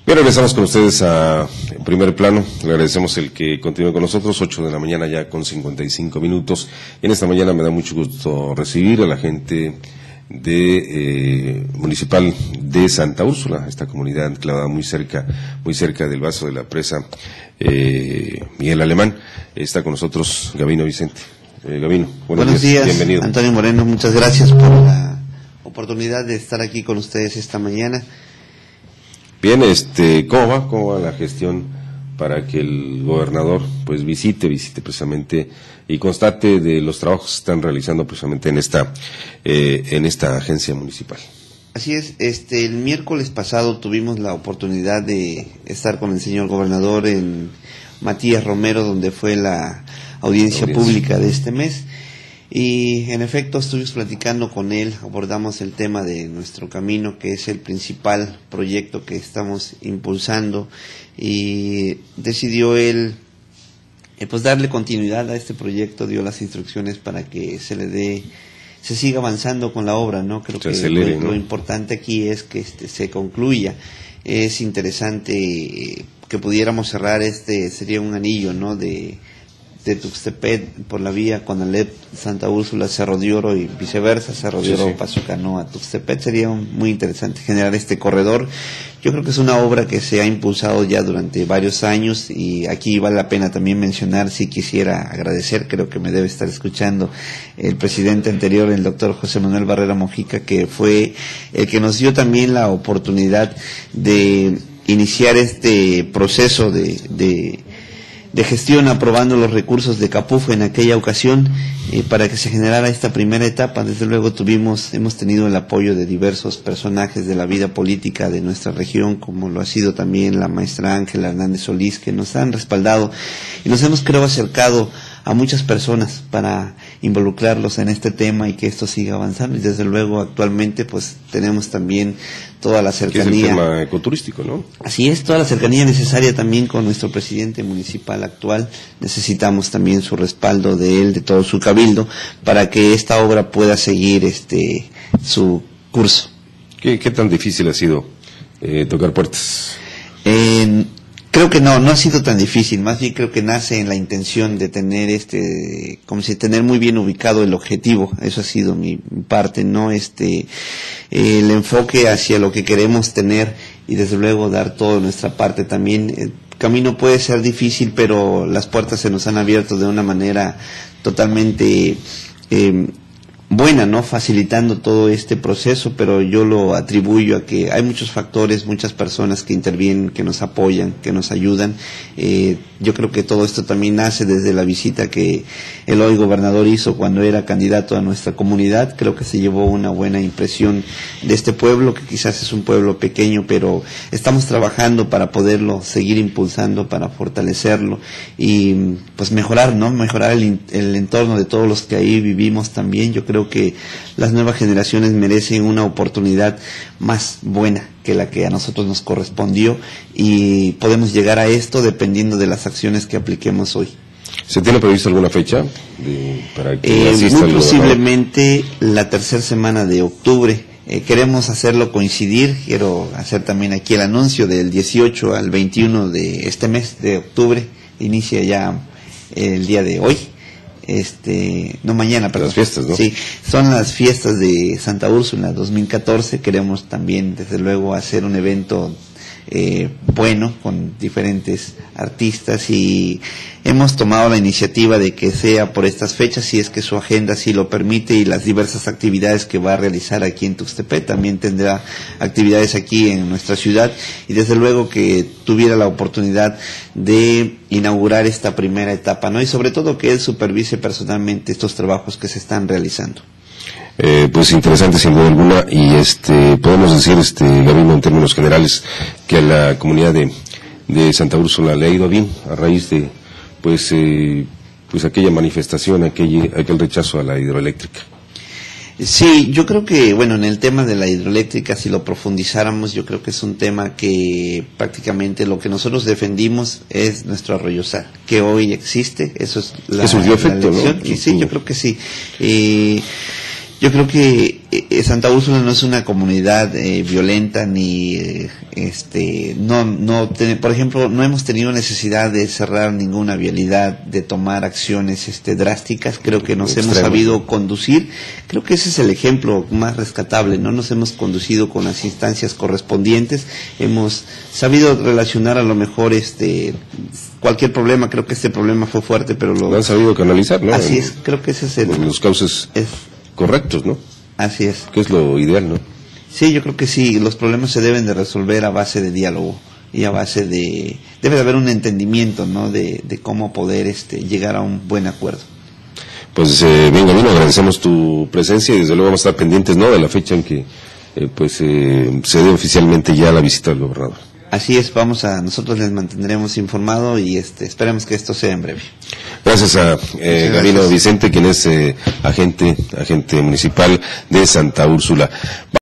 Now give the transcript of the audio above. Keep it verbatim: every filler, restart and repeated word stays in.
Bien, regresamos con ustedes a Primer Plano. Le agradecemos el que continúe con nosotros, ocho de la mañana ya con cincuenta y cinco minutos. En esta mañana me da mucho gusto recibir a la gente de eh, municipal de Santa Úrsula, esta comunidad enclavada muy cerca, muy cerca del vaso de la presa eh, Miguel Alemán. Está con nosotros Gabino Vicente. Eh, Gabino, buenos, buenos días, días, bienvenido. Antonio Moreno, muchas gracias por la oportunidad de estar aquí con ustedes esta mañana. Bien, este, ¿cómo va? ¿Cómo va la gestión para que el gobernador pues visite, visite precisamente y constate de los trabajos que se están realizando precisamente en esta, eh, en esta agencia municipal? Así es, este, el miércoles pasado tuvimos la oportunidad de estar con el señor gobernador en Matías Romero, donde fue la audiencia, la audiencia pública de este mes. Y en efecto estuvimos platicando con él, abordamos el tema de nuestro camino, que es el principal proyecto que estamos impulsando, y decidió él eh, pues darle continuidad a este proyecto, dio las instrucciones para que se le dé, se siga avanzando con la obra, ¿no? Creo se que acelere, lo, ¿no? Lo importante aquí es que este se concluya. Es interesante eh, que pudiéramos cerrar este, sería un anillo, ¿no? de de Tuxtepec por la vía Conalep, Santa Úrsula, Cerro de Oro y viceversa, Cerro de Oro, sí, sí. Paso Canoa, Tuxtepec. Sería un, muy interesante generar este corredor. Yo creo que es una obra que se ha impulsado ya durante varios años, y aquí vale la pena también mencionar, si quisiera agradecer, creo que me debe estar escuchando el presidente anterior, el doctor José Manuel Barrera Mojica, que fue el que nos dio también la oportunidad de iniciar este proceso de, de de gestión, aprobando los recursos de Capufo en aquella ocasión, eh, para que se generara esta primera etapa. Desde luego tuvimos, hemos tenido el apoyo de diversos personajes de la vida política de nuestra región, como lo ha sido también la maestra Ángela Hernández Solís, que nos han respaldado, y nos hemos, creo, acercado a muchas personas para involucrarlos en este tema y que esto siga avanzando. Y desde luego actualmente pues tenemos también toda la cercanía. Que es el tema ecoturístico, ¿no? Así es, toda la cercanía necesaria también con nuestro presidente municipal actual. Necesitamos también su respaldo de él, de todo su cabildo, para que esta obra pueda seguir este su curso. ¿Qué, qué tan difícil ha sido eh, tocar puertas? Eh, Creo que no, no ha sido tan difícil, más bien creo que nace en la intención de tener este, como si tener muy bien ubicado el objetivo. Eso ha sido mi parte, ¿no? Este, el enfoque hacia lo que queremos tener, y desde luego dar toda nuestra parte también. El camino puede ser difícil, pero las puertas se nos han abierto de una manera totalmente eh, buena, ¿no? Facilitando todo este proceso, pero yo lo atribuyo a que hay muchos factores, muchas personas que intervienen, que nos apoyan, que nos ayudan. Eh, yo creo que todo esto también nace desde la visita que el hoy gobernador hizo cuando era candidato a nuestra comunidad. Creo que se llevó una buena impresión de este pueblo, que quizás es un pueblo pequeño, pero estamos trabajando para poderlo seguir impulsando, para fortalecerlo y pues mejorar, ¿no? Mejorar el, el entorno de todos los que ahí vivimos también. Yo creo que las nuevas generaciones merecen una oportunidad más buena que la que a nosotros nos correspondió, y podemos llegar a esto dependiendo de las acciones que apliquemos hoy. ¿Se tiene previsto alguna fecha de, para que eh, asista muy el posiblemente gobernador? La tercera semana de octubre. Eh, queremos hacerlo coincidir. Quiero hacer también aquí el anuncio del dieciocho al veintiuno de este mes de octubre. Inicia ya el día de hoy. Este, no mañana, perdón. Las fiestas, ¿no? Sí, son las fiestas de Santa Úrsula dos mil catorce. Queremos también, desde luego, hacer un evento eh, bueno con diferentes artistas, y hemos tomado la iniciativa de que sea por estas fechas, si es que su agenda sí lo permite, y las diversas actividades que va a realizar aquí en Tuxtepec. También tendrá actividades aquí en nuestra ciudad, y desde luego que tuviera la oportunidad de inaugurar esta primera etapa, ¿no? Y sobre todo que él supervise personalmente estos trabajos que se están realizando. Eh, pues interesante sin duda alguna, y este podemos decir, este Gabino, en términos generales, que a la comunidad de, de Santa Úrsula le ha ido bien a raíz de pues eh, pues aquella manifestación, aquel, aquel rechazo a la hidroeléctrica. Sí, yo creo que, bueno, en el tema de la hidroeléctrica, si lo profundizáramos, yo creo que es un tema que prácticamente lo que nosotros defendimos es nuestro arroyo sal, que hoy existe. Eso es la, eso dio efecto, la elección. ¿no? Y sí, yo creo que sí. Eh, Yo creo que eh, Santa Úrsula no es una comunidad eh, violenta ni eh, este no no ten, por ejemplo, no hemos tenido necesidad de cerrar ninguna vialidad, de tomar acciones este drásticas. Creo que nos Extremo. hemos sabido conducir. Creo que ese es el ejemplo más rescatable. No nos hemos conducido con las instancias correspondientes. Hemos sabido relacionar a lo mejor este cualquier problema. Creo que este problema fue fuerte, pero lo, lo han sabido canalizar, ¿no? Así en, es. Creo que ese es el los cauces es, correctos, ¿no? Así es. Que es lo ideal, ¿no? Sí, yo creo que sí, los problemas se deben de resolver a base de diálogo y a base de... Debe de haber un entendimiento, ¿no?, de, de cómo poder este llegar a un buen acuerdo. Pues eh, bien, Gabino, agradecemos tu presencia y desde luego vamos a estar pendientes, ¿no?, de la fecha en que eh, pues eh, se dé oficialmente ya la visita del gobernador. Así es, vamos a, nosotros les mantendremos informado y este, esperemos que esto sea en breve. Gracias a eh, Gabino Vicente, quien es eh, agente, agente municipal de Santa Úrsula.